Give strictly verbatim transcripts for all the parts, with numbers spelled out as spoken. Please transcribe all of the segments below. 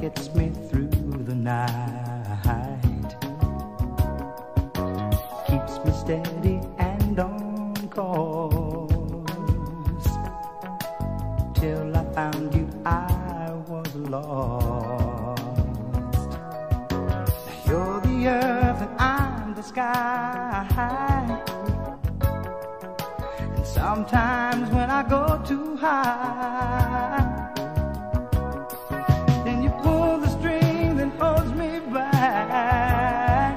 gets me through the night, keeps me steady and on course. Till I found you, I was lost. Now you're the earth and I'm the sky, and sometimes when I go too high, then you pull the string that holds me back.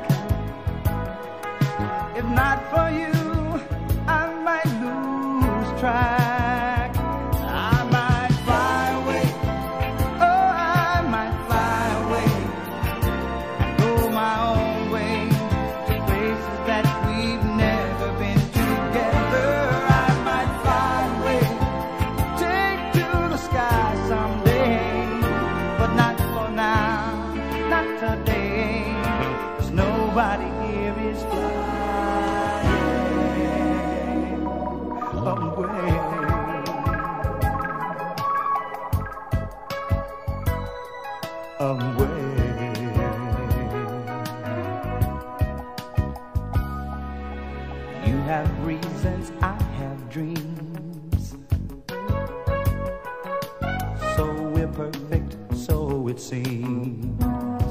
If not for you, I might lose track. I might fly away, oh, I might fly away, go my own way to places that we've never been together. I might fly away, take to the sky someday, but not for now, not today, 'cause nobody here is flying away. Away. You have reasons, I have dreams, so we're perfect, so it seems.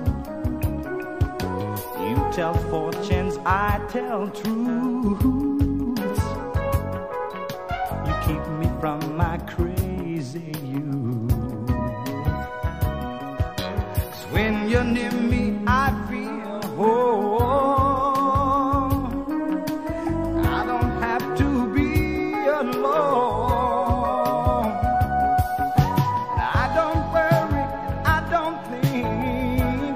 You tell fortunes, I tell truths. You keep me from my crazy youth. 'Cause when you're near me, I feel whole. I don't have to be alone. And I don't worry, I don't think,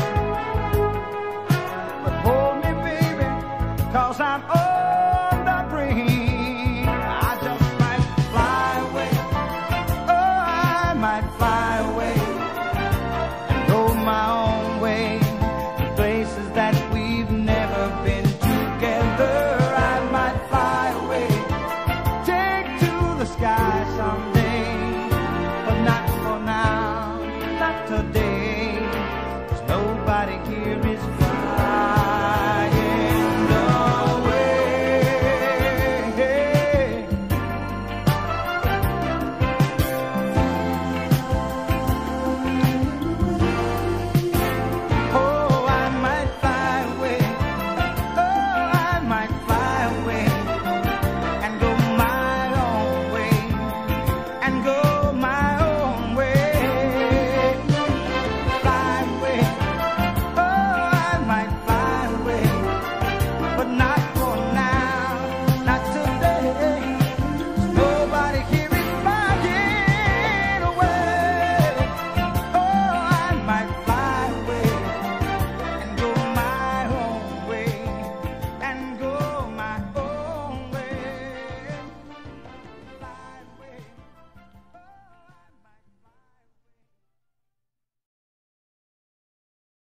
but hold me, baby, 'cause I'm on the brink. I just might fly away, oh, I might fly away,